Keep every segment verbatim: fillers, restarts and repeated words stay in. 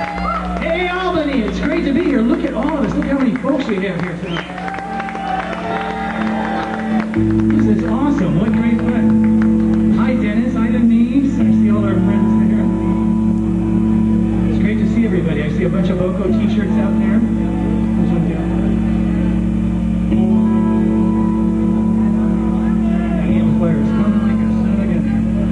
Hey, Albany, it's great to be here. Look at all of us. Look how many folks we have here tonight. This is awesome. What great fun. Hi, Dennis. Hi, Denise. I see all our friends there. It's great to see everybody. I see a bunch of Loco t-shirts out there. There's one down. The amplifier is coming like a son again.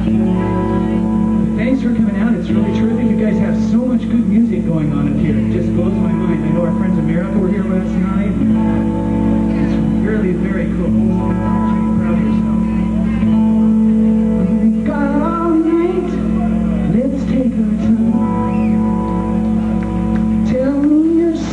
Thanks for coming out. It's really terrific. You guys have so much good music going on up here. It just blows my mind. I know our friends in America were here last night. It's really very cool. So you should be proud of yourself. We've got all night. Let's take our time. Tell me your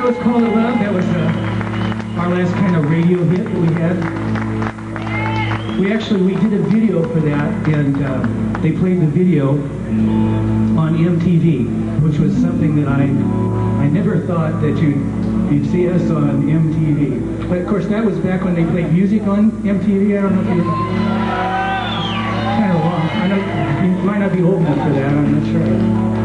know it's Call It Love? That was uh, our last kind of radio hit that we had. We actually, we did a video for that, and uh, they played the video on M T V, which was something that I I never thought that you'd, you'd see us on M T V. But of course, that was back when they played music on M T V. I don't know if you... Kind of long. I know, you might not be old enough for that, I'm not sure.